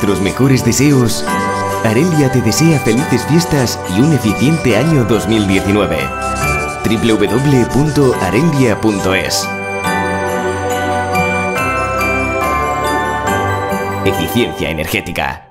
nuestros mejores deseos, Arelia te desea felices fiestas y un eficiente año 2019. www.arelia.es. Eficiencia energética.